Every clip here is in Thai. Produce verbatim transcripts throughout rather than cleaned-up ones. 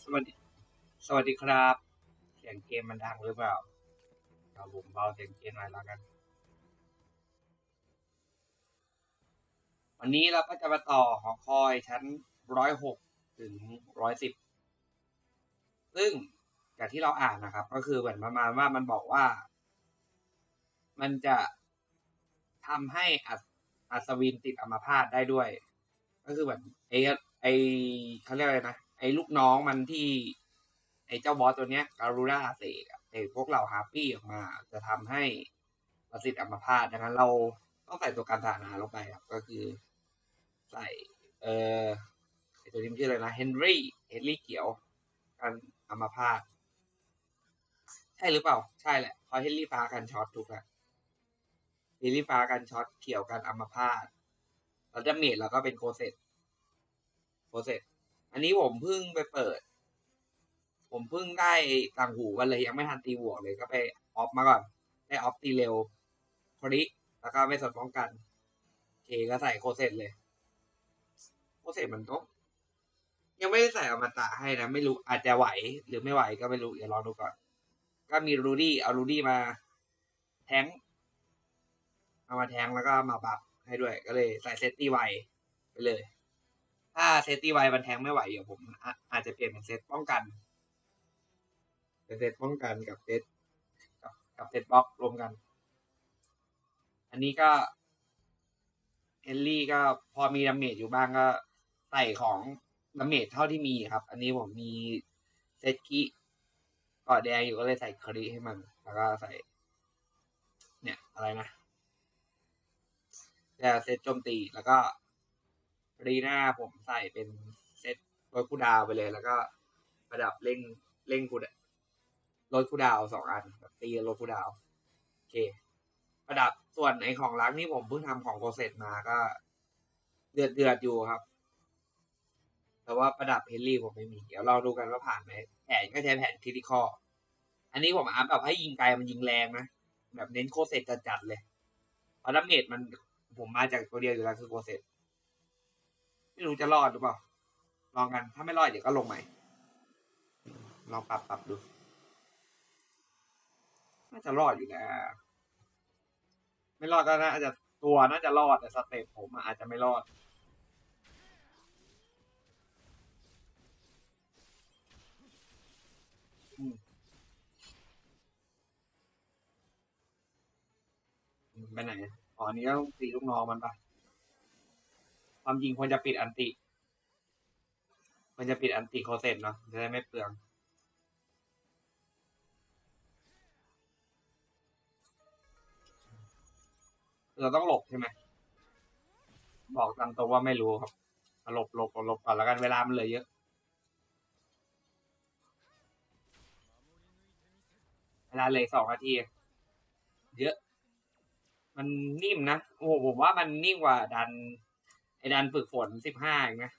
สวัสดีสวัสดีครับเสียงเกมมันดังหรือเปล่าเอาผมเบาเสียงเกมหน่อยแล้วกันวันนี้เราก็จะมาต่อหอคอยชั้นร้อยหกถึงร้อยสิบซึ่งจากที่เราอ่านนะครับก็คือเหมือนประมาณว่ามันบอกว่า มันจะทำให้อัศอัศวินติดอัมพาตได้ด้วย ก็คือแบบไอ้ไอ้เขาเรียกอะไรนะไอ้ลูกน้องมันที่ไอ้เจ้าบอสตัวเนี้ยการูราเสกเสกพวกเหล่าฮาร์ปี้ออกมาจะทำให้ประสิทธิ์อัมพาตดังนั้นเราต้องใส่ตัวการทหารลงไปครับก็คือใส่เอ่อไอ้ตัวนี้มันชื่ออะไรนะเฮนรี่เฮนรี่เขียวกันอัมพาตใช่หรือเปล่าใช่แหละเพราะเฮนรี่ฟ้ากันช็อตถูกอะเฮนรี่ฟ้ากันช็อตเขียวกันอัมพาตแล้วดาเมจเราก็เป็นโคเซตโคเซตอันนี้ผมเพิ่งไปเปิด ผมเพิ่งได้ต่างหูกันเลยยังไม่ทันตีบวกเลยก็ไปออฟมาก่อนได้ออฟตีเร็วคริแล้วก็ไม่สนป้องกันเคก็ใส่โคเซตเลยโคเซตมันก็ยังไม่ได้ใส่อมตะให้นะไม่รู้อาจจะไหวหรือไม่ไหวก็ไม่รู้เดี๋ยวลองดูก่อนก็มีรูดี้เอารูดี้มาแทงเอามาแทงแล้วก็มาบัฟให้ด้วยก็เลยใส่เซตตีไวไปเลยถ้าเซตตีไวมันแทงไม่ไหวเดี๋ยวผมอาจจะเปลี่ยนเป็นเซตป้องกันเป็นเซตป้องกันกับเซตกับเซตบล็อกรวมกันอันนี้ก็เอลลี่ก็พอมีดาเมจอยู่บ้างก็ใส่ของดาเมจเท่าที่มีครับ อันนี้ผมมีเซตคิเกาะแดงอยู่ก็เลยใส่คริให้มัน แล้วก็ใส่ เนี่ยอะไรนะแต่เซตโจมตีแล้วก็รีหน้าผมใส่เป็นเซตรถคูดาวไปเลย แล้วก็ประดับเร่งเร่งคูดรถคูดาวสองอันแบบตีรถคูดาวโอเคประดับส่วนไอของล้างนี่ผมเพิ่งทำของโกเซตมาก็เดือดเดือดอยู่ครับ แต่ว่าประดับเฮนรี่ผมไม่มี เดี๋ยวเราดูกันว่าผ่านไหมแผนก็ใช้แผนคริติคอลอันนี้ผมอัพแบบให้ยิงไกลมันยิงแรงนะ แบบเน้นโคเซตจัดๆเลยเพราะดาเมจมันผมมาจากตัวเดียวอยู่แล้วคือโคเซตไม่รู้จะรอดหรือเปล่า ลองกัน ถ้าไม่รอดเดี๋ยวก็ลงใหม่ ลองปรับปรับดู น่าจะรอดอยู่นะ ไม่รอดก็น่าจะตัวน่าจะรอดแต่สเตปผมอาจจะไม่รอดไปไหนอ๋ออันนี้ก็ต้องตีลูกน้องมันปะความจริงควรจะปิดอันติควรจะปิดอันติโคเซตเนาะจะได้ไม่เปลืองเราต้องหลบใช่ไหมบอกตามตรงว่าไม่รู้ครับหลบหลบหลบก่อนแล้วกันเวลามันเหลือเยอะเวลาเหลือสองนาทีเยอะมันนิ่มนะโอ้โหผมว่ามันนิ่มกว่าดันไอ้ดันฝึกฝนสิบห้าเองนะ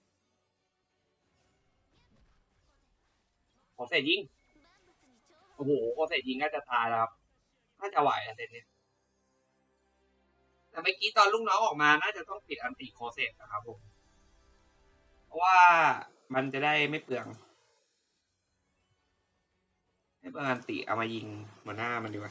โคเซตยิงโอ้โหโคเซตยิงก็จะตายแล้วครับน่าจะไหวอะเซตนี้แต่เมื่อกี้ตอนลูกน้องออกมาน่าจะต้องปิดอันติโคเซตนะครับผมเพราะว่ามันจะได้ไม่เปลืองไม่เปลืองอันติเอามายิงหัวหน้ามันดีกว่า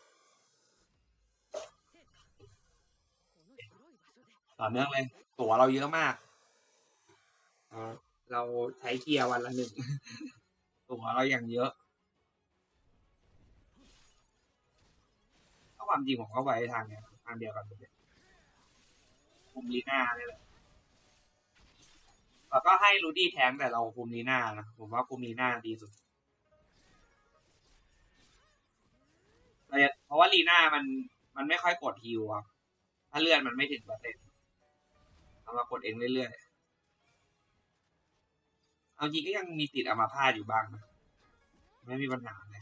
ต่อเนื่องเลยตั๋วเราเยอะมากเราใช้เกียร์วันละหนึ่งตั๋วเราอย่างเยอะก็ความจริงผมก็ไว้ทางเนี้ยทางเดียวกันเลยคุมลีน่าเลยแหละแล้วก็ให้รูดี้แทงแต่เราคุมลีน่านะผมว่าคุมลีน่าดีสุดเพราะว่าลีน่ามันมันไม่ค่อยกดฮิวครับถ้าเลื่อนมันไม่ถึงเปอร์เซ็นต์เอามากดเองเรื่อยๆเอาจริงก็ยังมีติดอัมาพาตอยู่บ้างนะไม่มีปัญหาเลย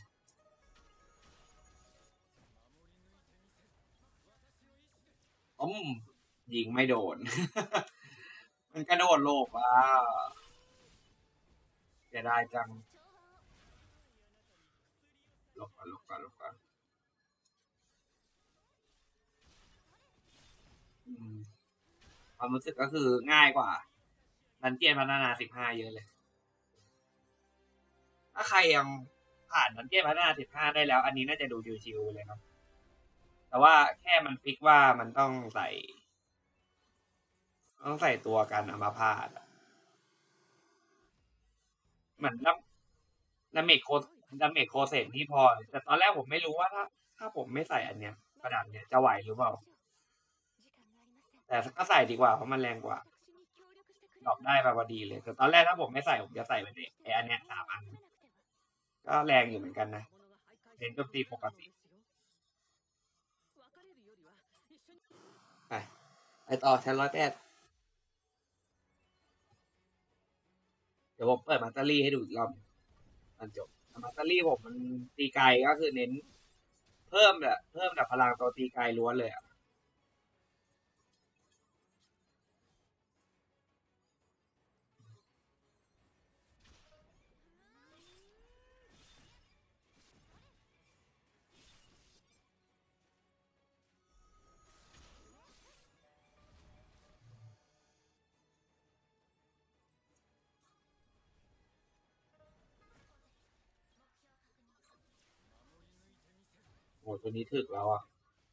อืมยิงไม่โดน มันกระโดดโลกอ่ะเสียดายจังหลบก่อนหลบก่อนหลบก่อนอืมความรู้สึกก็คือง่ายกว่าดันเจียนพัฒนาสิบห้าเยอะเลยถ้าใครยังผ่านนั้นเกมพัฒนาสิบห้าได้แล้ว อันนี้น่าจะดูชิวๆเลยครับแต่ว่าแค่มันฟิกว่ามันต้องใส่ต้องใส่ตัวกันอัมาพาตเหมือนดาดาเมจโคดาเมจโคเซนที่พอ แต่ตอนแรกผมไม่รู้ว่าถ้า ถ้าผมไม่ใส่อันเนี้ยกระดาษเนี้ยจะไหวหรือเปล่า แต่ก็ใส่ดีกว่าเพราะมันแรงกว่าดรอปได้ไปพอดีเลย แต่ตอนแรกถ้าผมไม่ใส่ผมจะใส่ไปเลยไออันเนี้ยสามอัน ก็แรงอยู่เหมือนกันนะเน้นโจมตีปกติไปไปต่อชั้นร้อยแปดเดี๋ยวผมเปิดมาสเตอรี่ให้ดูอีกรอบตอนจบมาสเตอรี่ผมมันตีไกลก็คือเน้น เพิ่มแบบเพิ่มแบบพลังตัวตีไกลล้วนเลยอ่ะโอ้ตัวนี้ถึกแล้วอ่ะ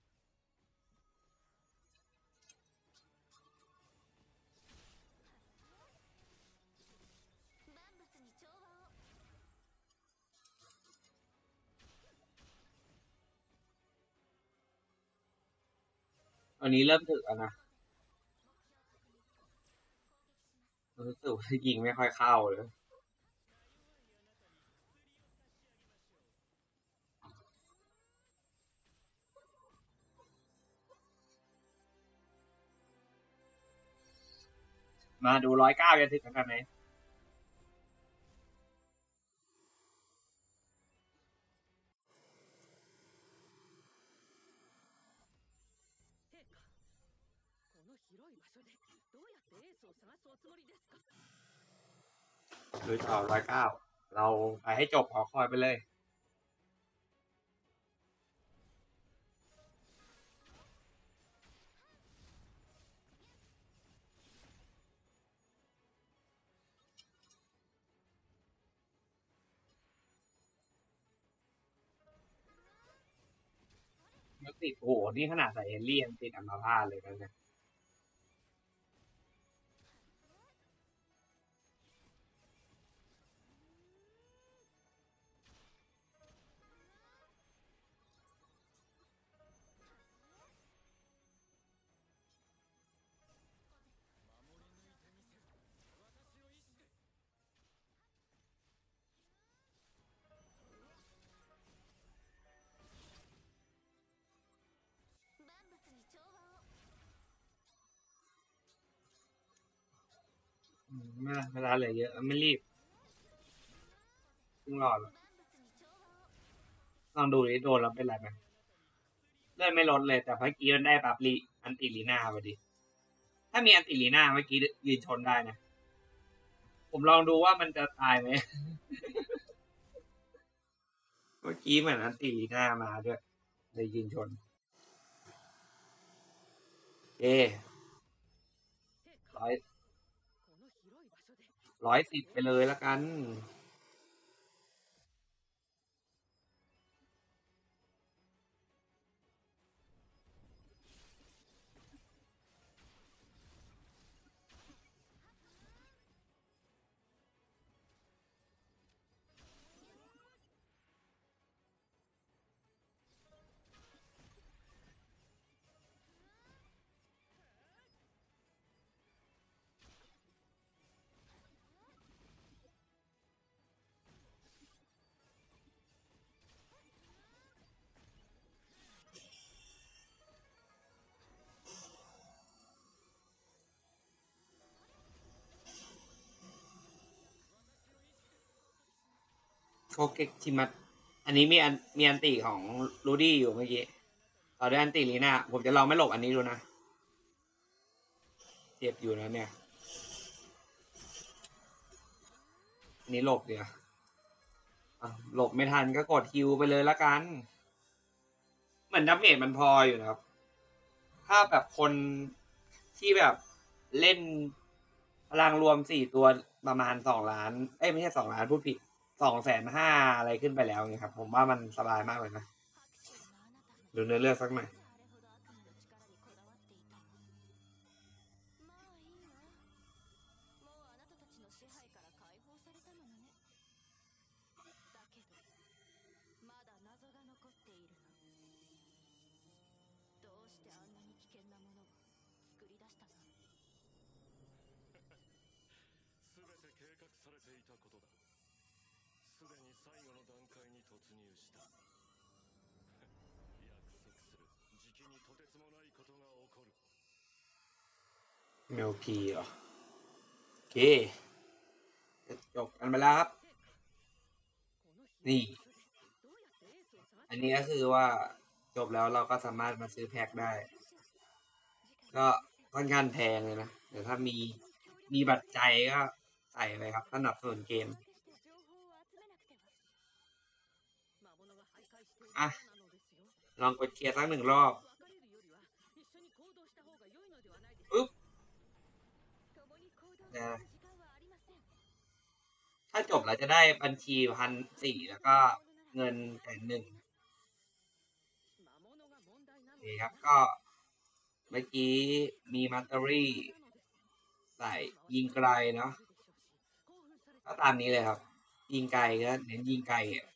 อันนี้เริ่มถึกแล้วนะรู้สึกว่ายิงไม่ค่อยเข้าเลยมาดูร้อยเก้าจะถึกขนาดไหนดูต่อร้อยเก้าเราไปให้จบขอคอยไปเลยนึกติดโอ้โหนี่ขนาดใส่เอเลี่ยนติดอัมพาตเลยนะเนี่ยไม่เวลาเหลือเยอะไม่รีบเพิ่งรอดลองดูดิโดนแล้วเป็นไรไหมเลื่อนไม่ลดเลยแต่เมื่อกี้มันได้ปับลีอันติลีน่าพอดีถ้ามีอันติลีน่าเมื่อกี้ยืนชนได้นะผมลองดูว่ามันจะตายไหมเมื่อกี้เหมือนอันติลีน่ามาด้วยเลยยืนชนเอร้อยร้อยสิบไปเลยละกันโคเกะชิมัตอันนี้มีอันมีอันติของรูดี้อยู่เมื่อกี้ต่อด้วยอันติลีน่าผมจะลองไม่หลบอันนี้ดูนะเจ็บอยู่นะเนี่ยอันนี้หลบเดี๋ยวหลบไม่ทันก็กดฮิวไปเลยละกันเหมือนดาเมจมันพออยู่นะครับถ้าแบบคนที่แบบเล่นพลังรวมสี่ตัวประมาณสองล้านเอ้ยไม่ใช่สองล้านพูดผิดสองแสนห้าอะไรขึ้นไปแล้วไงครับ ผมว่ามันสบายมากเลยนะดูเนื้อเรื่องสักหน่อยเมลกีเหรอโอเคจบกันไปแล้วครับ นี่ อันนี้ก็คือว่าจบแล้วเราก็สามารถมาซื้อแพ็คได้ ก็ค่อนข้างแพงเลยนะแต่ถ้ามีมีบัตรใจก็ใส่เลยครับสนับสนุนเกมอ่ะลองกดเคลียร์สักหนึ่งรอบปุ๊บนะถ้าจบแล้วจะได้บัญชีพันสี่แล้วก็เงินแสนหนึ่งนี่ครับก็เมื่อกี้มีมัตเตอรี่ใส่ยิงไกลเนาะก็ตามนี้เลยครับ ยิงไกลก็เน้นยิงไกลอ่ะ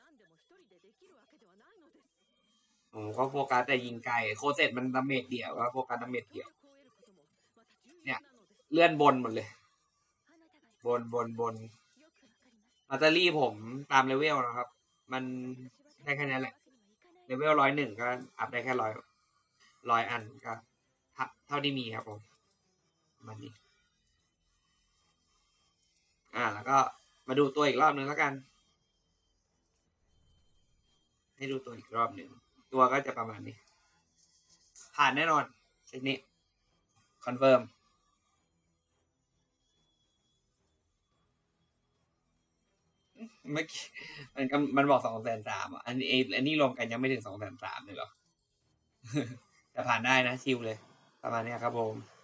ผมก็โฟกัสแต่ยิงไกลโคเซ็ตมันดาเมจเดี่ยวก็โฟกัสดาเมจเดี่ยวเนี่ยเลื่อนบนหมดเลย บนบนบนมัตเตอรี่ผมตามเลเวลนะครับ มันได้แค่นั้นแหละเลเวลร้อยหนึ่งก็อัพได้แค่ร้อยร้อยอันก็เท่าที่มีครับผมมันนี้อ่าแล้วก็มาดูตัวอีกรอบนึงแล้วกัน ให้ดูตัวอีกรอบหนึ่งตัวก็จะประมาณนี้ ผ่านแน่นอนเช็คนี้คอนเฟิร์มเมื่อกี้มันก็มันบอกสองแสนสามอ่ะอันนี้อันนี้รวมกันยังไม่ถึงสองแสนสามเลยเหรอ แต่ผ่านได้นะชิวเลย ประมาณนี้ครับผม